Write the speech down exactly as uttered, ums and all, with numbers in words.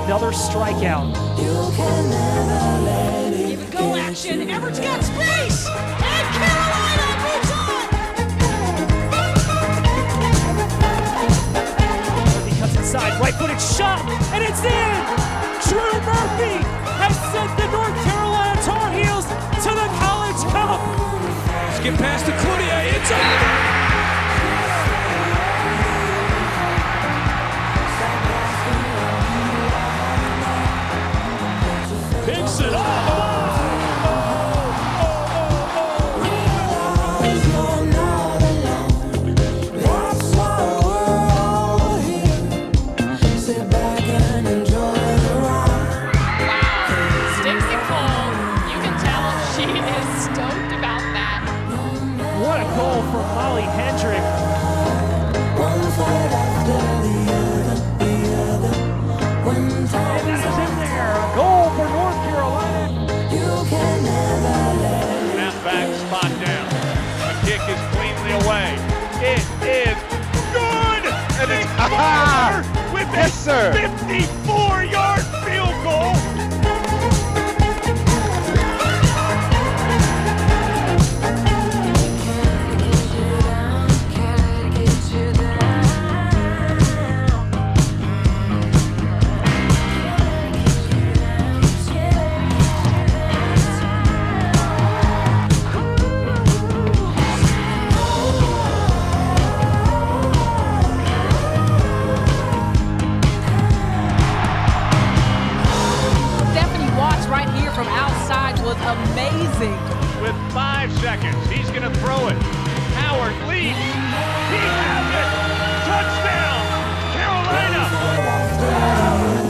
another strikeout. Give it go action. Everett's got space. And Carolina moves on. Murphy cuts inside, right-footed shot, and it's in. Drew Murphy has sent the North Carolina Tar Heels to the College Cup. Skip past the Cloutier. It's over. Picks it up. What a goal from Molly Hendrick. And that is in there. A goal for North Carolina. Snap back, spot down. The kick is cleanly away. It is good! And it's Farmer with a fifty-four yard field goal. From outside was amazing. With five seconds, he's going to throw it. Howard leads. He has it. Touchdown, Carolina.